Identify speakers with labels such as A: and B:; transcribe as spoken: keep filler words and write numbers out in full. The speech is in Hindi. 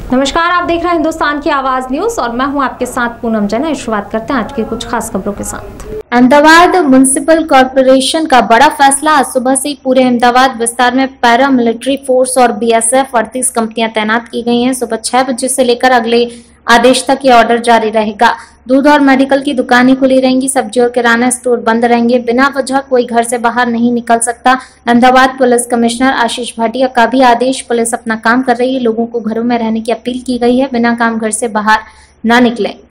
A: नमस्कार, आप देख रहे हैं हिंदुस्तान की आवाज न्यूज और मैं हूं आपके साथ पूनम जैन। शुरुआत करते हैं आज की कुछ खास खबरों के साथ।
B: अहमदाबाद म्युनिसिपल कॉर्पोरेशन का बड़ा फैसला। आज सुबह से पूरे अहमदाबाद विस्तार में पैरा मिलिट्री फोर्स और बीएसएफ अड़तीस कंपनियां तैनात की गई हैं। सुबह छह बजे से लेकर अगले आदेश तक ये ऑर्डर जारी रहेगा। दूध और मेडिकल की दुकानें खुली रहेंगी। सब्जी और किराना स्टोर बंद रहेंगे। बिना वजह कोई घर से बाहर नहीं निकल सकता। अहमदाबाद पुलिस कमिश्नर आशीष भाटिया का भी आदेश। पुलिस अपना काम कर रही है। लोगों को घरों में रहने की अपील की गई है। बिना काम घर से बाहर न निकलें।